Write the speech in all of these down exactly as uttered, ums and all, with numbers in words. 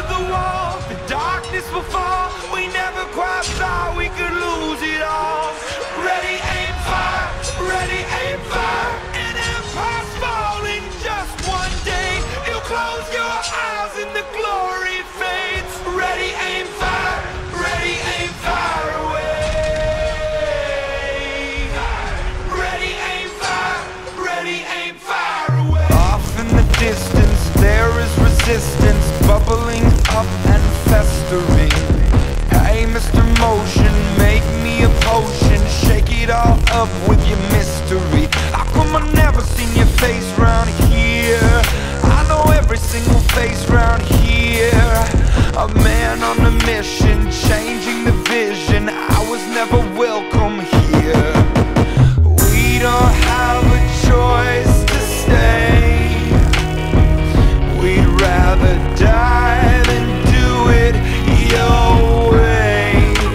the wall, the darkness will fall. We never quite thought we could lose it all. Ready, aim, fire. Ready, aim, fire. An empire's falling just one day. You'll close your eyes and the glory fades. Ready, aim, fire. Ready, aim, fire away. Ready, aim, fire. Ready, aim, fire away. Off in the distance there is resistance, bubbling up and festering. Hey, Mister Motion, make me a potion, shake it all up with your mystery. How come I never seen your face round here? I know every single face round here. A man on a mission, changing the vision. I was never welcome here. We don't have a choice to stay. We'd rather die than do it your way.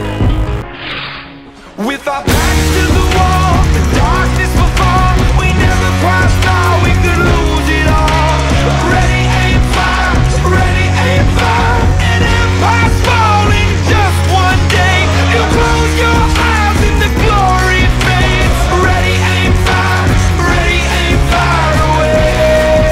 With our backs to the wall, the darkness will fall. We never quite thought we could lose it all. Ready, aim, fire. Ready, aim, fire. An empire's falling just one day. You'll close your eyes and the glory fades. Ready, aim, fire. Ready, aim, fire away.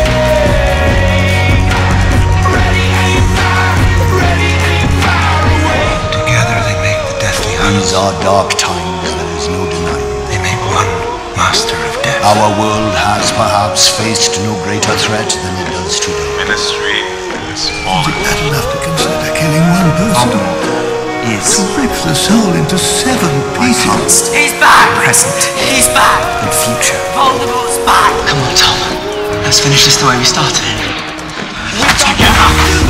Ready, aim, fire. Ready, aim, fire away. Together they make the deathly hunt. These are dark times, there is no denying. They make one master of death. Our world has perhaps faced no greater threat than it does today. Ministry is fallen. Bad enough to consider killing one person. Fandom is To rip the soul into seven pieces. past, He's back! present, He's back! and future. Voldemort's back! Come on, Tom. Let's finish this the way we started. Together.